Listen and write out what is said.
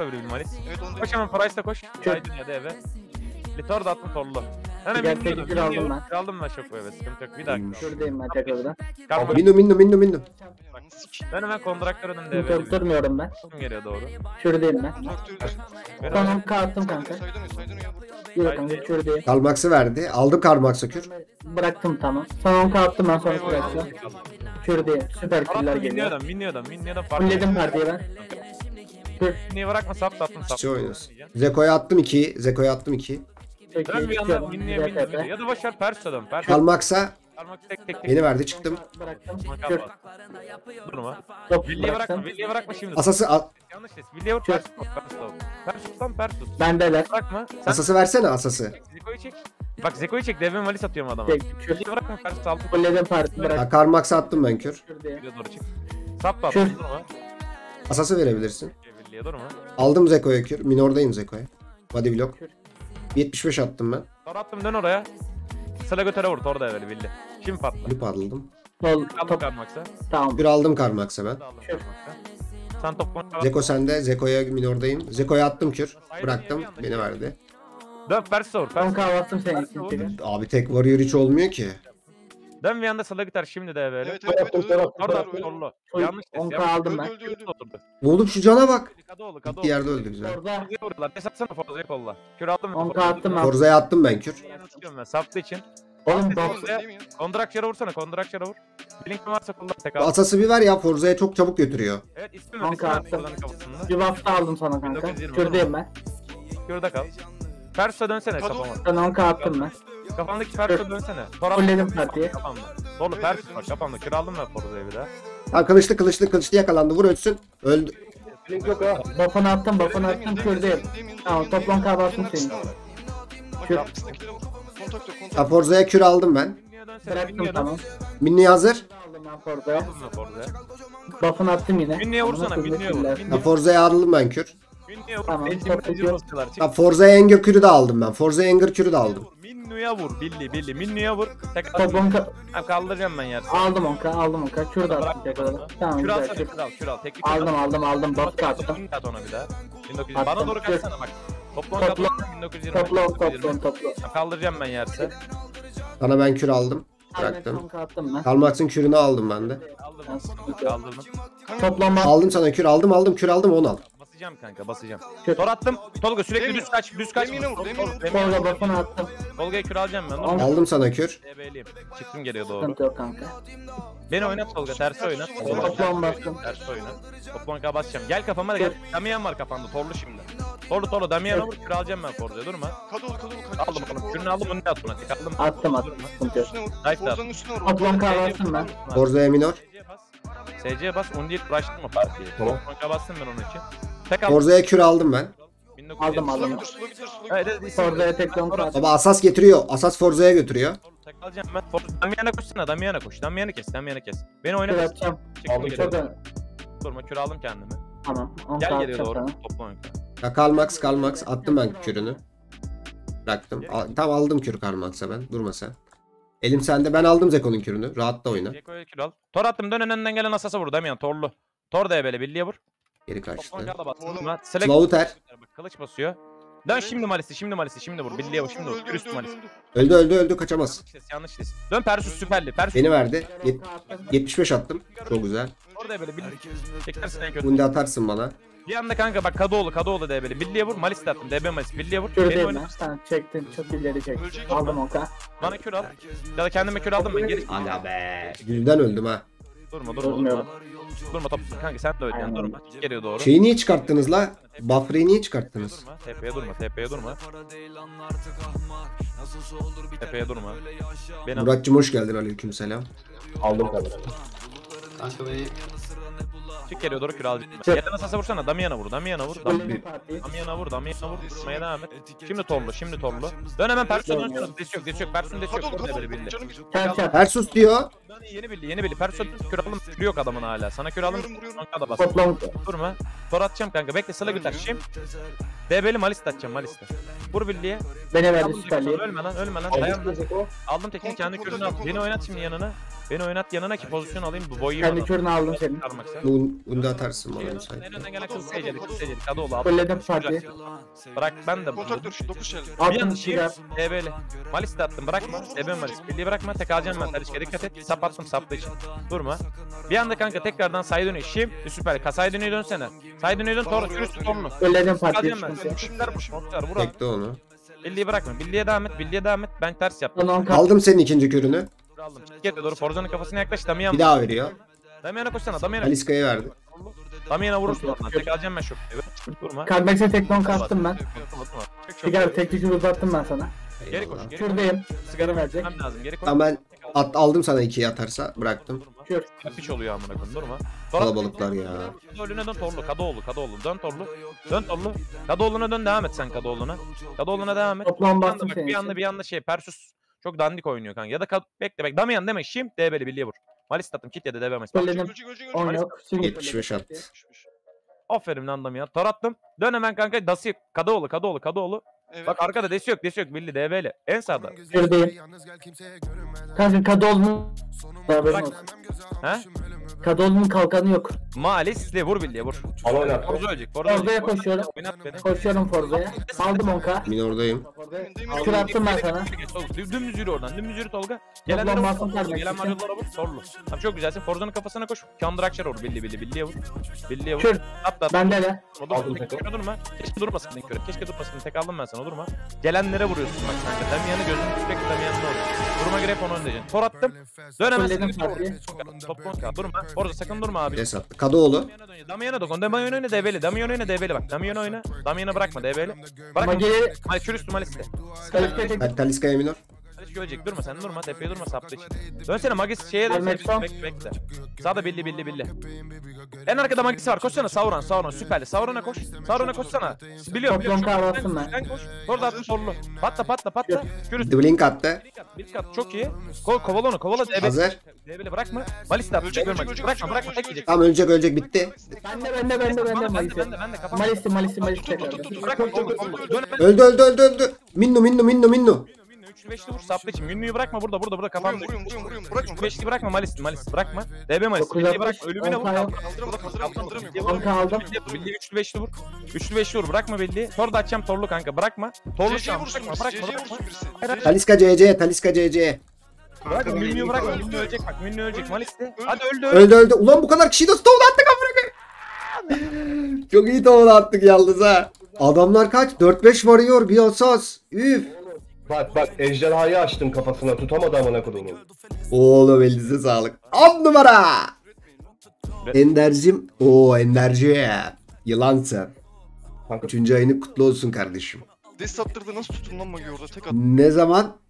Böyle bir malis. Evet onu Koş hemen Price'la koş. Saydın ya da eve. Litor da attım torlu. Hemen aldım ben şoku eve. Sıkıntı yok. Bir dakika. Şuradayım ben tekrardan. Kalma. Minno. Ben hemen kontraktör önünde eve. Çok durmuyorum ben. Geliyor doğru. Şuradayım ben. Ben Tamam kalktım kanka. Yürü kanka şuradayım. Karmax'ı verdi. Aldım Karmax'ı kür. Bıraktım tamam. Tamam kalktım ben sonra bıraktım. Şuradayım. Süper killer geliyor. Minno'dan fark Fulledim partiyi ben. Minno'yu bırakma sap attım sap. Şey oynuyorsun. Zeko'ya attım 2'yi. Çok Dön iyi bir yandan çıkıyorum. Minno'ya ya da boşver Pers'e dön. Karmax'a Parmak tek. beni verdi çıktım. Bıraktım. Kür. Durma. Top Villi'ye bıraktım. bırakma şimdi. Asası Yanlış des. Villi'ye vur Persus lan Persus. Bendeler. Bırakma. Sen asası versene asası. Zeko'yu çek. Bak Zeko'yu çek. Devin Valis atıyorum adama. Çektim. Kür. Villi'ye bırakma Persus altı. Fulledim parti bıraktım. Ha, Karmax'a attım ben kür. Şuradayım. Villi'ye doğru çık. Sap da Kür. attım durma. Asası verebilirsin. Villi'ye durma. Aldım Zeko'ya kür. Minordayım Zeko'ya. Body block. Kür. 75 attım ben. Tor attım dön oraya. Sıla götüre vur. Tor da evveli Villi. Şimdi patla. Lüp aldım. Sol Aldım top. Karmaksa. Tamam. Kür aldım Karmax'a ben. Kür. Sen topla. Zeko sende. Zeko'ya Minordayım. Zeko'ya attım kür. Bıraktım. Beni verdi. Dön Pers'e vur. Ben Pers'e kahvaltım senin için. Tekrar. Abi tek warrior hiç olmuyor ki. Dön bir anda Sıla gitar şimdi de evveli. Evet. Orada torlu. Yanlış des. 10k aldım ben. Öldü. Oğlum şu cana bak. Kadı Gittiği yerde öldü güzel. Orada Forza'ya vuruyorlar. Des atsana Forza'ya kolla. Kür aldım. 10k attım ben. Forza'ya attım ben kür. Sıkıyorum ben. Saptı için. Oğlum bak. Kondrakçıra vursana. Kondrakçıra vur. Blink varsa kullan. Tek Bu al. asası bir ver ya, Forza'ya çok çabuk götürüyor. Evet ismi Kanka ver. attım. Kafasında. Bir hafta aldım sana kanka. 1920 Şuradayım ben. Kürde kal. Pers'e dönsene kafama. Ben 10k attım ben. Kafandaki Pers'e dönsene. Fulledim partiyi. Kafamda. Dolu Pers var kafamda. Kür aldım ben Forza'ya bir daha. Ha, kılıçlı yakalandı. Vur ölsün. Öldü. Buff'unu attım şuradayım. Tamam toplam k bastım senin. Kür. Ha, Forza'ya kür aldım ben. Bıraktım tamam. Minni hazır. Aldım ben Forza'ya. Aldım ben Forza'ya. Buff'unu attım yine. Minni'ye vursana. Minni'ye vur. Ha, Forza'ya aldım ben kür. Minni'ye vur. Tamam, Elçi çok Minni'ye iyi. basıyorlar. Çık. Ha, Forza'ya Anger kürü de aldım ben. Forza'ya Anger kürü de aldım. Minnu'ya vur. Billi. Minnu'ya vur. Tek Toplam Ha, kaldıracağım ben yer. aldım 10k. Şurada attım tekrar. Tamam Kür güzel. alsana. Kür. Kür al. Teknik Aldım. Buff da attım. At ona bir daha. 1900. Attım. Bana doğru kaçsana bak. Toplam Toplam. 1920. Toplam. Kaldıracağım ben yerse. Sana ben kür aldım. Aynen Bıraktım. 10k attım ben. Kalmaksın kürünü aldım ben de. Kaldırdım. Toplam Aldım sana kür aldım kür aldım, onu al. Basacağım kanka basacağım. Kür. Tor attım. Tolga sürekli Demir. düz kaç. Demir vur, demir vur. Tolga buff'unu attım. Tolga'ya kür alacağım ben. Al. Aldım sana kür. DB'liyim. Çıktım geliyor doğru. Sıkıntı yok kanka. Beni oynat Tolga. Tersi oynat. Toplam bastım. Tersi oynat. Toplam basacağım. Gel kafama da gel. Damian var kafanda. Torlu şimdi. Torlu. Damian'a vur. Kür alacağım ben Forza'ya. Durma. Aldım. Kürünü aldım. Bunu da at buna. Tek aldım. Attım. Sıkıntı yok. Toplam k bastım ben. Forza'ya minor. SC'ye bas. Onu değil. Rush'lama partiyi. Toplam bastım ben onun için. Tek aldım. Forza'ya kür aldım ben. 1920. Aldım. Evet. Forza'ya tek 10k attım. Baba asas getiriyor. Asas Forza'ya götürüyor. Tek alacağım ben. Damian'a koşsana. Damian'a koş. Damian'ı kes. Beni oyna. Kür atacağım. Çıktım Çok geliyor. önemli. Durma. Kür aldım kendimi. Tamam. 10k Gel geliyor atacağım doğru. sana. Toplam. Ya Kalmax attım ben kürünü. Bıraktım. Tam aldım kürü Kalmax'a ben. Durma sen. Elim sende. Ben aldım Zeko'nun kürünü. Rahat da oyna. Ceko'ya kür al. Tor attım. Dön önünden gelen asasa vur. Damian torlu. Tor da böyle billiye vur. Geri kaçtı. Toplam bas. Oğlum. Slaughter. Bak kılıç basıyor. Dön şimdi malisi. Şimdi vur. Billiye vur. Şimdi vur. Kür üstü malisi. Öldü kaçamaz. Yanlış ses. Dön Persus süperli. Persus. Beni verdi. 75 attım. Çok güzel. Orada böyle billi. Çekersin en kötü. Bunu da atarsın bana. Bir anda kanka bak Kadıoğlu de böyle. Billiye vur. Malis de attım. DB Malis. Billiye vur. Beni Şuradayım oyna. ben. Sen çektin. Çok ileri çektin. Aldım 10k. Bana kür al. Ya da kendime kür aldım ben. Geri Aga be. Yüzden öldüm ha. Durma. Durmuyorum. Durma top. Kanka sen de öyle yani Aynen. durma. Geliyor doğru. Şeyi niye çıkarttınız la? Buffer'ı niye çıkarttınız? Durma. Tepeye durma. Tepeye durma. Beni al. Muratcığım hoş geldin, aleykümselam. Aldım kardeşim. Kanka beni Çık geliyor doğru kür al. Yeten asasa vursana. Damian'a vur. Fulledim partiyi. Damian'a vur. Durmaya devam et. Şimdi torlu. Dön hemen Persus'a dön. Des yok. Persus'un des yok. Orada böyle bildi. Sen çap. Persus diyor. Yeni bildi. Perso kür aldım. Kür yok adamın hala. Sana kür aldım. Kanka da bas. Toplam Durma. Tor atacağım kanka. Bekle sıla güter. Şimdi. DB'li Malist atacağım Malist'e. Vur birliğe. beni verdi Aldım süperliği. tekini. Ölme lan. Dayan. Aldım tekini kendi kürünü al. Beni oynat şimdi yanına. Beni oynat yanına ki pozisyon alayım. Bu boyu Kendi kürünü aldım senin. Bunu da atarsın bana müsait. En önden gelen kız seyirciydi. Kadıoğlu abi. Fulledim partiyi. Bırak ben de. Kontakt dur 9 şey. Bir Attım anda çıkar. DB'li. Malis de attım bırakma. DB Malis. Birliği bırakma. Tek alacağım ben. Talişka'ya dikkat et. Sap attım saplı için. Durma. Bir anda kanka tekrardan say dönüyor. Şimdi süper. Kasay dönüyor dönsene. Say dönüyor dön. Tor sürüsü torunu. Fulledim partiyi. Alacağım ben. Şunlar bu. Vur. Tekte onu. Birliği bırakma. Birliğe devam et. Ben ters yaptım. Son 10 k. Aldım senin ikinci kürünü. Aldım. Gel doğru. Forza'nın kafasına yaklaş. Damian. Bir daha veriyor. Damian'a koşsana. Damian'a. Aliska'ya verdi. Damian'a vurursun ondan. Tek alacağım ben şu. Evet. Durma. Kalbekse tek 10 attım ben. Çık. Sigara tek kür uzattım ben sana. Geri koş. Kürdeyim. Sigara verecek. Gitmem lazım. Geri koş. Ama ben aldım sana 2'yi atarsa bıraktım. Kür. Piç oluyor amına koyayım. Durma. Kalabalıklar ya. Kadıoğlu'na dön Torlu. Kadıoğlu. Dön Torlu. Kadıoğlu'na dön devam et sen Kadıoğlu'na. Kadıoğlu'na devam et. Toplam Bir anda bastım bak, seni. bir anda şey Persus çok dandik oynuyor kanka. Ya da bekle. Damian deme. Şimdi DB'li birliğe vur. Malis attım. Kit ya da DB Malis. Fulledim. 10 yok. Şimdi 75 attı. Aferin lan Damian. Tor attım. Dön hemen kanka. Dası Kadıoğlu. Evet. Bak arkada desi yok. Birli DB'li. En sağda. Kürdeyim. Kanka Kadıoğlu'nun haberin olsun. He? Kadıoğlu'nun kalkanı yok. Malis'le vur birliğe vur. Forza ölecek. Forza'ya koşuyorum. Oynat beni. Koşuyorum Forza'ya. Aldım 10k. Minordayım. Kür attım ben sana. Dümdüz yürü oradan. Dümdüz yürü Tolga. Toplam Gelenlere basın vur. kardeşim. Gelen varyolara vur. Sorlu. Tamam çok güzelsin. Forza'nın kafasına koş. Kandır Akşar vur. Birliğe vur. Birliğe vur. Kür. Atla. Bende de. Aldım tekrar durma. Keşke durmasın din köre. Tek aldım ben sana durma. Gelenlere vuruyorsun bak kanka. Damian'ı gözünü sürekli Damian'da olur. Duruma göre hep onu öndeceksin. Tor attım. Dön hemen Fulledim seni partiyi. Top durma. Orada sakın durma abi. Pres attı. Kadıoğlu. Damian'a dokun. Damian oyna DB'li. Bak. Damian oyna. Damian'ı bırakma DB'li. Bırakma. Magi. Ay kür üstü Malis'te. Kalite tek. Taliska'ya minor. Maliş görecek. Durma sen durma. Tepeye durma saplı için. Dönsene Magis şeye dön. Ölmek son. Bekle. Sağda billi. En arkada Magis var. Koşsana Sauron. Süperli. Sauron'a koşsana. Biliyorum. Toplam kahvaltım ben. Sen koş. Orada attın sorulu. Patla. Kür üstü. Blink attı. Bir kat çok iyi. Kovala DB. Hazır. DB'li bırakma. Malis de atacak. Bırakma. Tek yiyecek. Tamam ölecek bitti. Bende. Ben de kafam. Malisi tekrar. Bırakma. Dön. Öldü. Minno. 3-5'li vur saplı için. Minnu'yu bırakma burada kafamda. Vuruyorum. Bırakma. 3-5'li bırakma Malis bırakma. DB Malis. 960, Birliği bırakma. Ölümüne vur. Kaldıramıyorum. 10k aldım. Birliği 3-5'li vur. 3-5'li vur. Bırakma Birliği. Tor da açacağım Torlu kanka. Bırakma. Torlu şu CC'ye an. vursun Bırakma. birisi. CC'ye vursun birisi. Taliska CC. Bırakma. Minnu'yu bırakma. Minnu ölecek bak. Minnu ölecek. Malis de. Hadi öldü. Öldü. Ulan bu kadar kişiyi nasıl tohum attık amına. Çok iyi tohum attık yalnız ha. Adamlar kaç? 4-5 varıyor bir asas. Üf. Bak ejderhayı açtım kafasına tutamadı amına kodumu. Oğlum elinize sağlık. 10 numara. Ender'cim. Enderci. Yılansın. Kanka 3. ayını kutlu olsun kardeşim. Des attırdı nasıl tutun lan Magi orada tek at. Ne zaman?